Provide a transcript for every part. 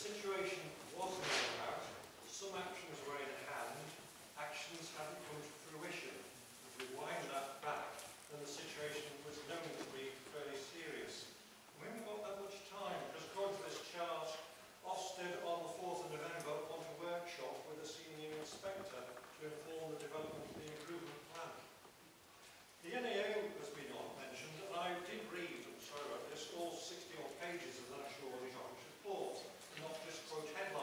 situation was known about, some actions were in hand, actions hadn't come to fruition. If we wind that back, then the situation was known to be fairly serious. We haven't got that much time, because according to this chart, OFSTED on the 4th of November want a workshop with a senior inspector to inform the development of the improvement plan. The NAO has been mentioned, and I did read, I'm sorry about this, all 60 odd pages of the National Audit Office report, and not just quote headlines.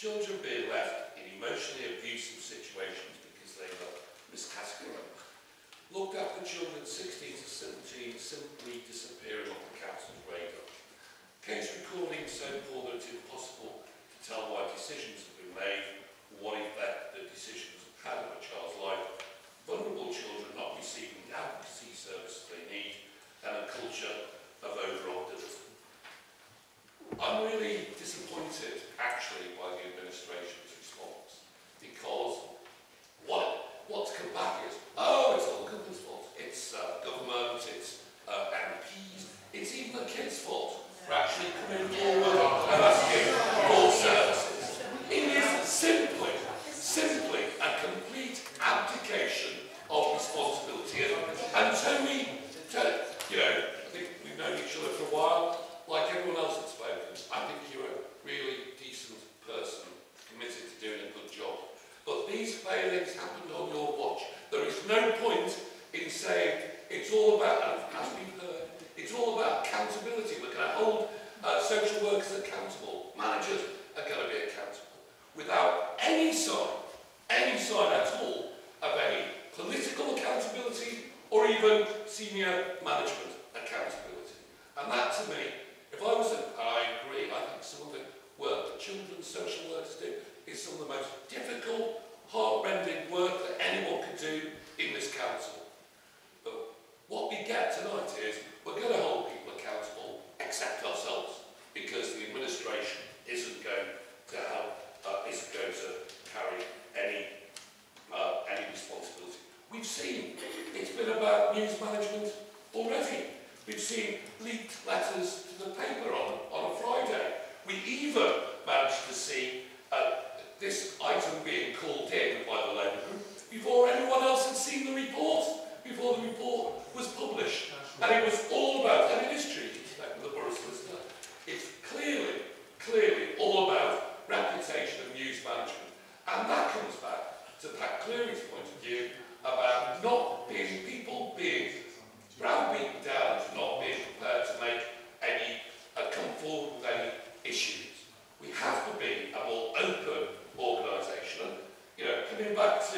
children being left in emotionally abusive situations because they were miscategorised. Looked after children 16 to 17 simply disappearing off the council's radar. Case recording so poor that it's impossible to tell why decisions have been made or what effect the decisions have had on a child's life. Vulnerable children not receiving the advocacy services they need, and a culture of over-optimism. I'm really disappointed, actually, by the administration's response, because what's come back is, oh, it's all the government's fault. It's government, it's MPs, it's even the kids' fault for actually coming forward and asking for services. It is simply a complete abdication of responsibility. And Tony, you know, I think we've known each other for a while. Like everyone else that's spoken, I think you're a really decent person, committed to doing a good job. But these failings happened on your watch. There is no point in saying it's all about, as we've heard, it's all about accountability. We're going to hold social workers accountable. Managers are going to be accountable. Without any sign at all of any political accountability or even senior management accountability. And that, to me, if I was I agree, I think some of the work that children's social workers do is some of the most difficult, heart-rending work that anyone could do in this council. But what we get tonight is we're going to hold people accountable, except ourselves, because the administration isn't going to help, isn't going to carry any responsibility. We've seen it's been about news management already. We've seen leaked letters to the paper on a Friday. We even managed to see this item being called in by the Labour Group before anyone else had seen the report, before the report was published. And it was all about, and it is treated with the borough solicitor, it's clearly all about reputation and news management. And that comes back to Pat Cleary's point of view about not being people being browbeaten down to not being prepared to make any, come forward with any issues. We have to be a more open organisation. You know, coming back to,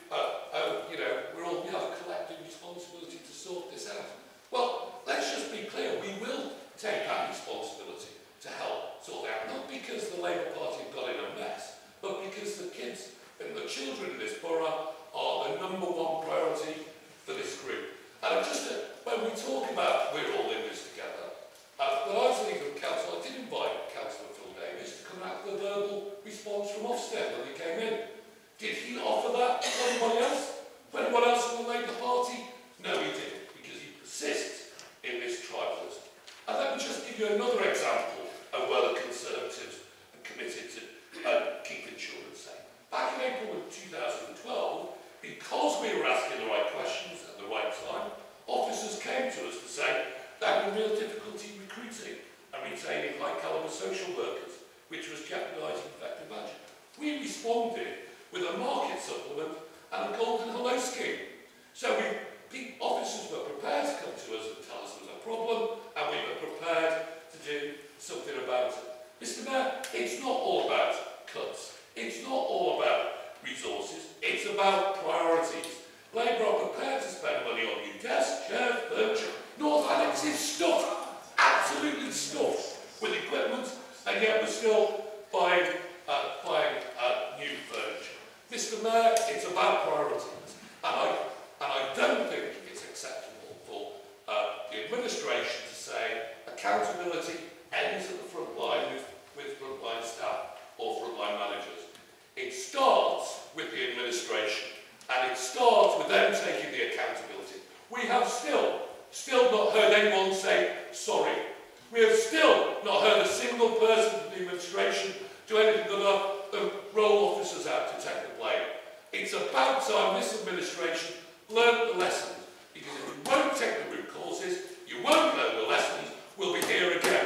you know, we have a collective responsibility to sort this out. Well, let's just be clear, we will take that responsibility to help sort it out. Not because the Labour Party have got in a mess, but because the kids and the children in this borough are the #1 priority for this group. And just when we talk about we're all in this together, when I was leader of council, I did invite Councillor Phil Davis to come out with a verbal response from OFSTED when he came in. Did he offer that to anybody else? To anyone else in the Labour Party? No, he didn't, because he persists in this tribalism. And let me just give you another example of where the Conservatives are committed to keeping children safe. Back in April of 2012, because we were asking the right questions at the right time, officers came to us to say they had real difficulty recruiting and retaining high-calibre social workers, which was jeopardising effective action. We responded with a market supplement and a golden hello scheme. So officers were prepared to come to us and tell us there was a problem, and we were prepared to do something about it. Mr. Mayor, it's not all about cuts. It's not all about resources. It's about priorities. Labour are prepared to spend money on new desks, chairs, furniture. North Annex is stuffed, absolutely stuffed with equipment, and yet we're still buying new furniture. Mr. Mayor, it's about priorities, and I don't think it's acceptable for the administration to say accountability ends at the front line with frontline staff or frontline managers. It starts with the administration, and it starts with them taking the accountability. We have still not heard anyone say sorry. We have still not heard a single person from the administration do anything other than roll officers out to take the blame. It's about time this administration learned the lessons, because if you won't take the root causes, you won't learn the lessons, we'll be here again.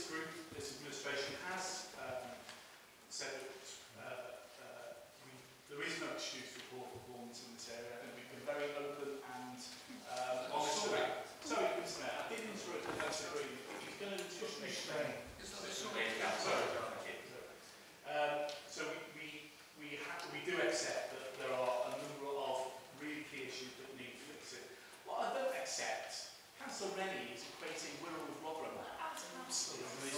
Said that we Councillor Green, he's going to just restrain. So we do accept that there are a number of really key issues that need fixing. What I don't accept, Councillor Rennie is equating Wirral with Rotherham. Absolutely.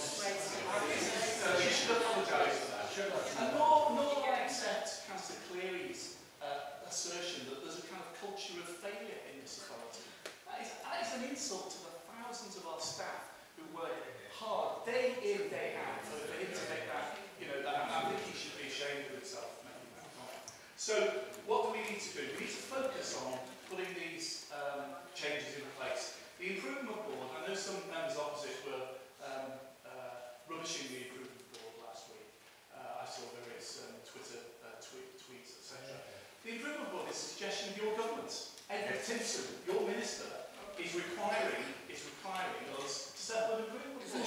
She should apologise for that. And nor do I accept Councillor Cleary's assertion that there's a kind of culture of failure in this authority. That is an insult to the thousands of our staff who work hard, day in, day out, for him to make that, you know, that, I think he should be ashamed of himself making that comment. So, what do we need to do? We need to focus on putting these changes in place. The improvement board, I know some members opposite were rubbishing the improvement board last week. I saw various Twitter tweets, etc. The improvement board is a suggestion of your government. Edward Timpson, your minister, is requiring us to set up an improvement board.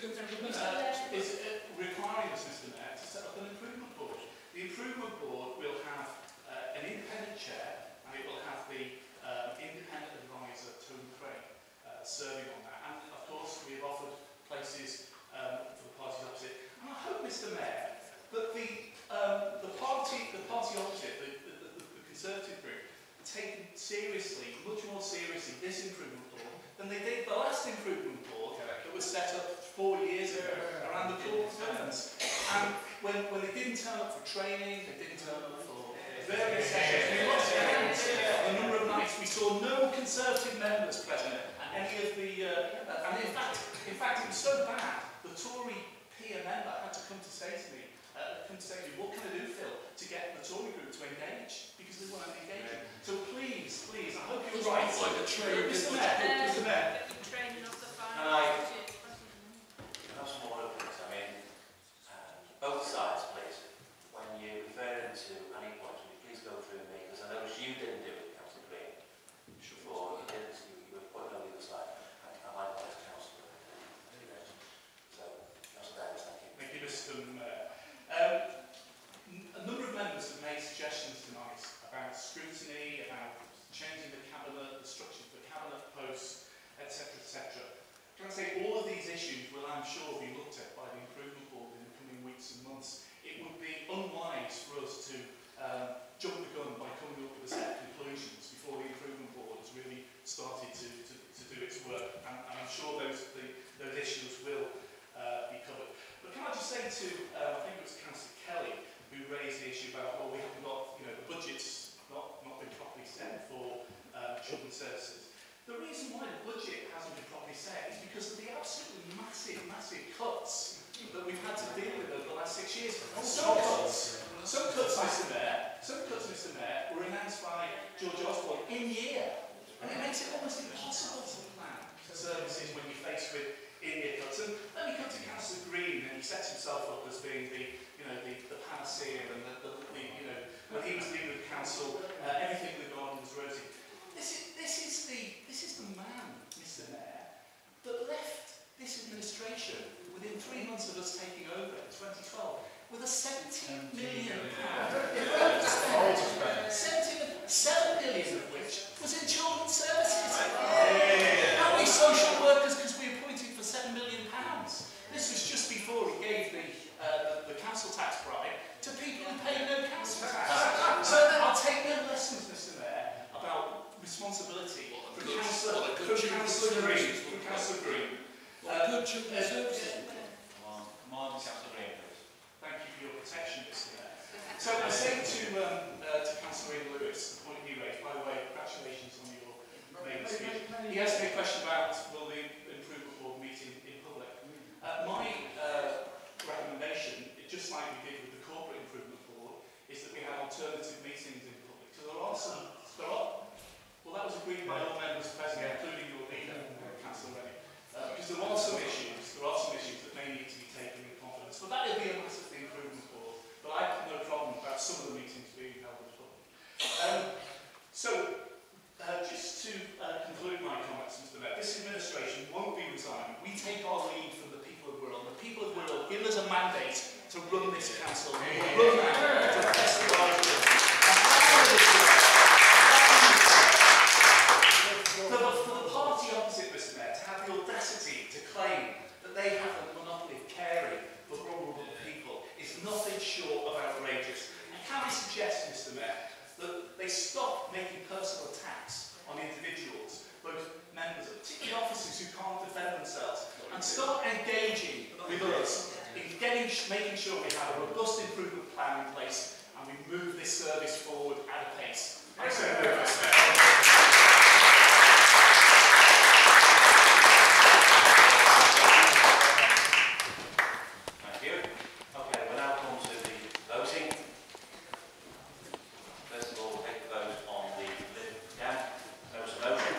Is requiring us, Mr. Mayor, to set up an improvement board. The improvement board will have an independent chair, and it will have the independent advisor, Tony Crane, serving on that. And of course, we have offered places for the parties opposite. And I hope, Mr. Mayor, that the party opposite, the Conservative group, take seriously, much more seriously, this improvement board than they did the last improvement board that was set up 4 years ago around the core governance. And when they didn't turn up for training, they didn't turn up for various sessions. We lost count the number of nights we saw no Conservative members present at any of the. And in fact, it was so bad. The Tory peer member had to come to say to me, what can I do, Phil, to get the Tory group to engage? Because they weren't engaging. So please, I hope you're right. Mr. Mayor. And I have some more openings. I mean, both sides, please. When you refer to any point, will you please go through me? Because I noticed you didn't do it, Councillor Green. Before you didn't, you were putting on the other side. I like that, Councillor. So, Councillor Davis, thank you. Thank you, Mr. Mayor. A number of members have made suggestions tonight about scrutiny, about changing the cabinet, the structure of the cabinet posts, etc., etc. Can I say all of these issues will, I'm sure, be looked at by the improvement board in the coming weeks and months. It would be unwise for us to jump the gun by coming up with a set of conclusions before the improvement board has really started to do its work. And I'm sure those issues will be covered. But can I just say to, I think it was Councillor Kelly who raised the issue about, well, we haven't got, you know, the budget's not been properly set for children's services. The reason why the budget hasn't been properly set is because of the absolutely massive cuts that we've had to deal with over the last 6 years. Some cuts, Mr. Mayor, were announced by George Osborne in year. And it makes it almost impossible to plan services when you're faced with in-year cuts. And let me come to Councillor Green, and he sets himself up as being the panacea, and when he was leading the council, everything in the garden was rosy. This is the man, Mr. Mayor, that left this administration within 3 months of us taking over in 2012 with a £17 million overspend. 7 million of which was in children's services. How many social workers because we appointed for £7 million? This was just before he gave the council tax bribe to people who paid no council tax. So I'll take no lessons, Mr. Mayor, about responsibility from Councillor Green. Good children's services. Come on, Councillor Green, please. Thank you for your protection, Mr. Mayor. So I say to Councillor Ian Lewis, the point he raised, by the way, congratulations on your maiden speech. He asked me a question about will the improvement board meet in public. My recommendation, just like we did with the corporate improvement board, is that we have alternative meetings in public. So well, that was agreed by all members present, including your leader, Councillor Rennie. Because there are some issues that may need to be taken in confidence. But that will be a massive improvement board. But I have no problem about some of the meetings being held in public. Just to conclude my comments, Mr. Mayor, this administration won't be resigning. We take our lead from the people of Wirral. The people of Wirral give us a mandate to run this council. We will run that to the best of our ability. For the party opposite, Mr. Mayor, to have the audacity this service forward at a pace. I so move this Thank you. Okay, we'll now come to the voting. First of all, we'll take the vote on the lift down. There was a motion.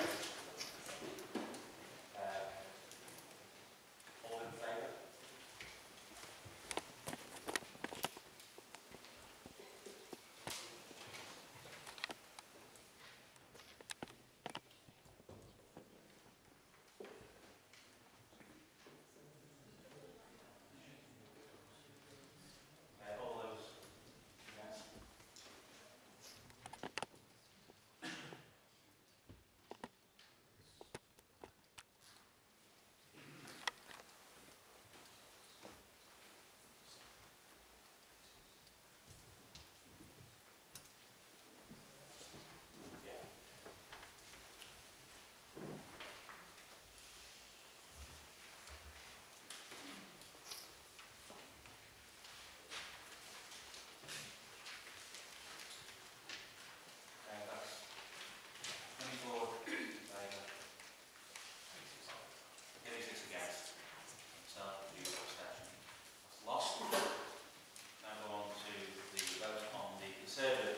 All in favour? All those against? Yeah. Okay, that's 24 in favour, 36 against, so the abstention. That's lost. Now go on to the vote on the Conservative